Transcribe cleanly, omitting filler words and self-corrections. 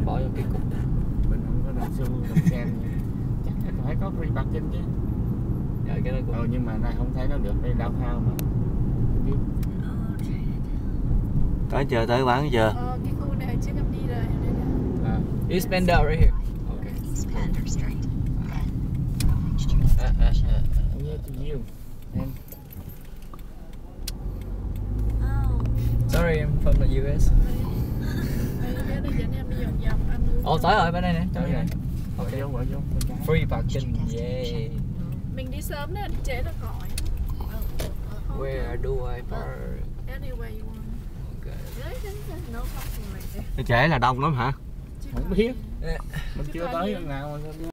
bỏ vô cái cục. Mình không có đồng xu đồng sen chắc là phải có free parking chứ. Dạ cái đó cũng Nhưng mà này không thấy nó được đây đau thao mà. Tới chờ tới quán giờ. Cái khu này chưa gặp đi rồi. East Bender right here. Okay. East Panther Street. Yeah, to you. And Sorry, I'm from the US. Đây nó dẫn em đi vòng vòng ăn uống. Ồ, tới rồi bên đây nè, tới đây đây. này. Okay. Gọi vô bên trái. Free parking, yeah. Mình đi sớm đó, đi trễ nó gọi. Where do I park? Anyway you want. Okay. No parking right there. Trễ là đông lắm hả? Không biết. Yeah. Mình chưa tới lần nào mà